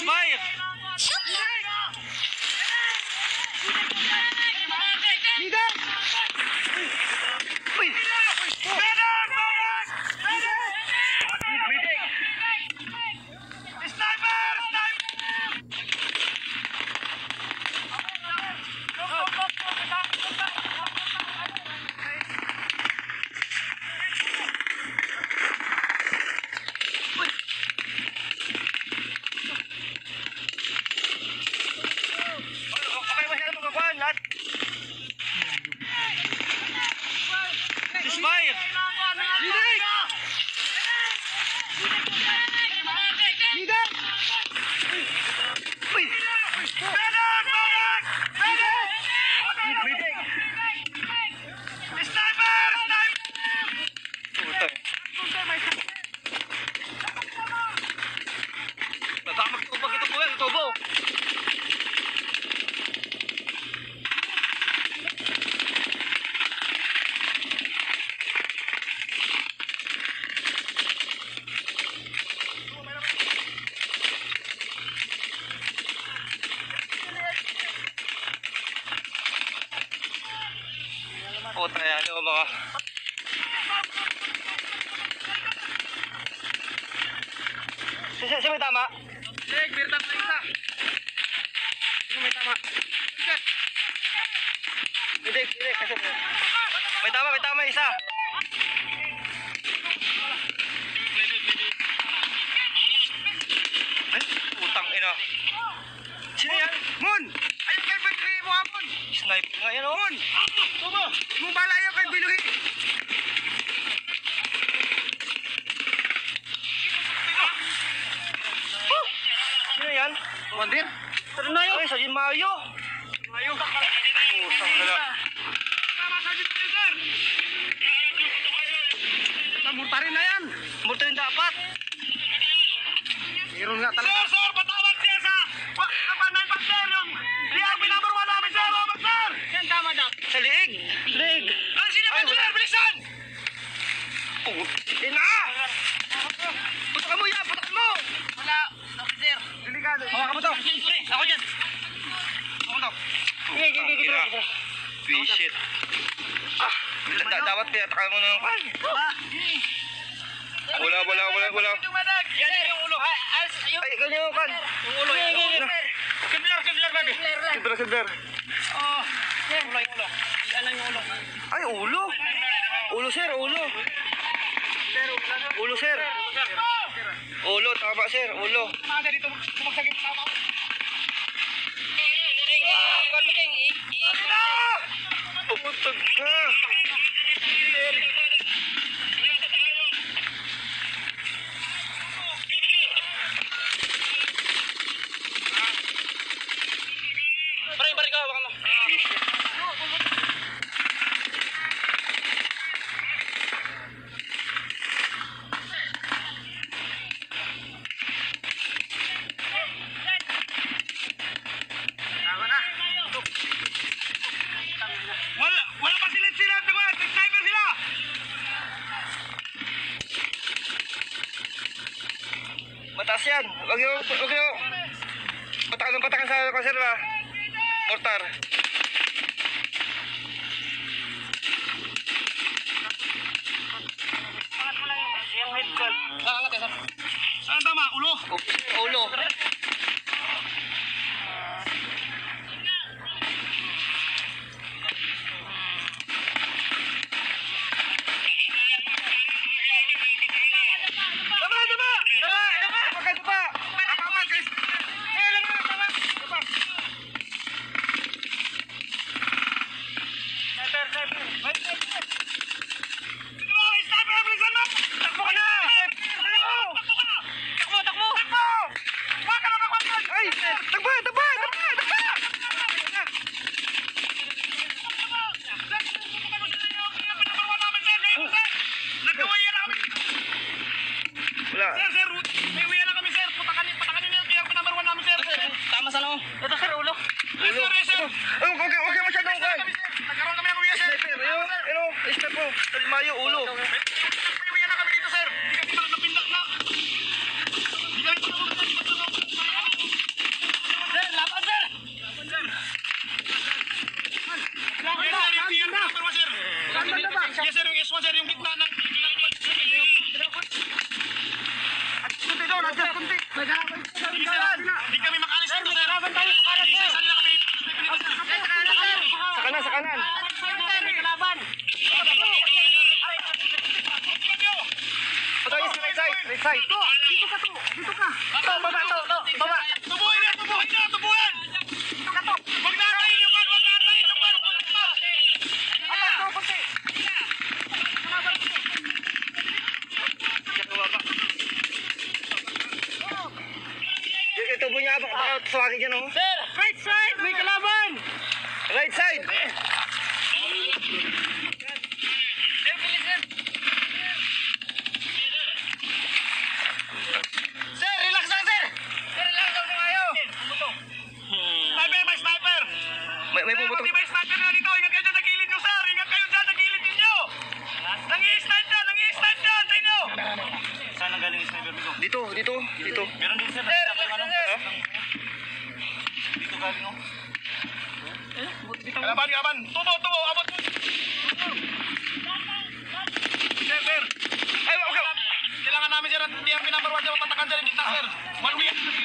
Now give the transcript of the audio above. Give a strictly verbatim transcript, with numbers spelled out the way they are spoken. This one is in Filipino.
Smile! Leader! Uy! Okay ba siya na pagkakuhan? Lahat? Smile! Leader! Leader! Uy! Puta. Baka magtubag ito po yan, tubo. Puta yan, yung mga... Sino si may tama? Sig, birtang na isa. Sino may tama? Hindi, hindi, kasi... May tama, may tama isa. Ay, putang ina. Sino yan? Moon! Ayaw kay Biluhi mo hapon! Sniper nga yan, oh. Moon! Tubo! Mubala ayaw kay Biluhi! Sino yan? Wandir? Tara na yun. Ay, sa Mayo. Mayo! Putang gala. Tama sa dito, sir! Tamurta rin na yan! Multo yung dapat. Meron nga talaga. Sir, sir, patawag siya sa... Kapanay pa, sir, yung... Yung pinumber one namin, sir, Robert, sir! Yan tama, Doc. Sa liig. Liig. Ano sino ba ito, sir? Bilisan! Putin na! Putak mo yan, putak mo! Wala, officer. Delikado. Hawakan mo to. Ako dyan. Ako to. Sige, sige, sige, sige. Visit. Ah, da- dapat pinatakan mo na ng pan. Wala, wala, wala, wala. Yan yung ulo. Ay, ganyan yung pan. Yung ulo, yung ulo. Kibler, kibler, baby. Silver, silver. Oh, ulo, yung ulo. Yan lang yung ulo. Ay, ulo. Ulo, sir, ulo. Ulo, sir. Ulo, tama, sir, ulo. Mga dito, kumagsagin sa ako. Puputog ka. Bari, bari ka, baka mo. Wala, wala pa sila sila, diba? Sniper sila! Mataas yan. Wag yung, wag yung. Patakan ng patakan sa konserva. Mortar. Yung head call. Angat ya, sir. Saan tama? Ulo? Ulo. Tama, tama! Tama, tama! Pagka tama! Tama, Chris. Eh, lang na, tama. Tama. Sniper, sniper. Wait, wait, wait. Dito mo, sniper, bilisan mo! Takbo ka na! Takbo ka na! Takbo, takbo! Takbo! Huwag ka na magwagwan! Ay! Tagba! Tagba! Tagba! Tagba! Nagkawaya na kami! Wala. Sir, sir, may uwi na kami, sir. Patakan, patakan nyo yung kaya number one namin, sir. Tama sa loob. Ito, sir, ulo. Sir, Ulo. sir, sir. Ay, huwag huwag huwag masyadong kwan. Nagkaroon kami ng uwi, sir. Sniper, ayun, ayun, step mo. Mayo, ulo. May uwi na kami dito, sir. Hindi kami napindak na. Hindi kami napindak na. kunti. May kalaban. Sige, sir. Hindi kami makalis dito, sir. Kalaban tayo sa kanan, sir. Isa nila kami. Sa kanan, sir. Sa kanan, sa kanan. May kalaban. Ito is right side, right side. Dito ka to. Dito ka. To, baba, to, to, baba. Tubuhin niya, tubuhin niya, tubuhin. Dito ka to. Huwag natayin yung kan, huwag natayin yung kan. Aba, to, kunti. Y- Yung tubo niya, baka baka suwagin dyan, oh. Sir, right side, may kalaban. Right side. Sir, relax lang, sir. Sir, relax lang kayo. Sniper, may sniper. May, may Sir, pumutok. pati may sniper na dito. Ingat kayo dyan sa gilid nyo, sir. Ingat kayo dyan sa gilid ninyo. Nangi-snipe dyan, nangi-snipe dyan sa inyo. Saan ang galing yung sniper, Bigo? Dito, dito, dito. Meron din, sir. Sir, Nakita ko yung ano. sir. Dito galing, oh. Kalaban, kalaban. Tubo, tubo, abot. Sir, sir. Ay, okay. Kailangan namin, sir, ang P R P number one, sir. Tatakan, sir, yung bintang, sir. One week.